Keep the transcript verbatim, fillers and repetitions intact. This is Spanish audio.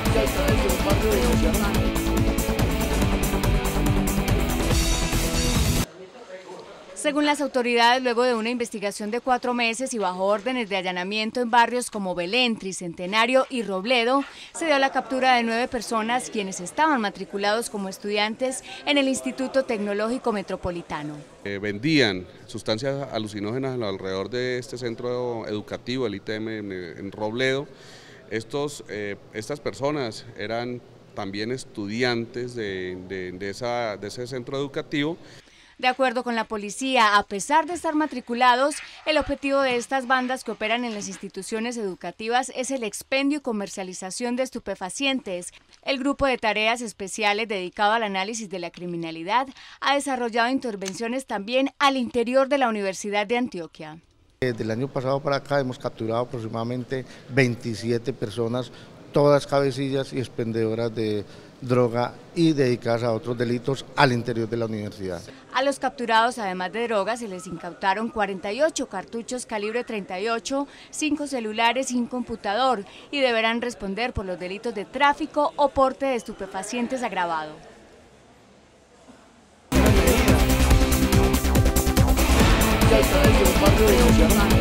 Según las autoridades, luego de una investigación de cuatro meses y bajo órdenes de allanamiento en barrios como Belén, Tricentenario y Robledo, se dio la captura de nueve personas quienes estaban matriculados como estudiantes en el Instituto Tecnológico Metropolitano. Eh, vendían sustancias alucinógenas alrededor de este centro educativo, el I T M en, en Robledo. Estos, eh, estas personas eran también estudiantes de, de, de, esa, de ese centro educativo. De acuerdo con la policía, a pesar de estar matriculados, el objetivo de estas bandas que operan en las instituciones educativas es el expendio y comercialización de estupefacientes. El grupo de tareas especiales dedicado al análisis de la criminalidad ha desarrollado intervenciones también al interior de la Universidad de Antioquia. Desde el año pasado para acá hemos capturado aproximadamente veintisiete personas, todas cabecillas y expendedoras de droga y dedicadas a otros delitos al interior de la universidad. A los capturados, además de drogas, se les incautaron cuarenta y ocho cartuchos calibre treinta y ocho, cinco celulares y un computador y deberán responder por los delitos de tráfico o porte de estupefacientes agravado. Ya está,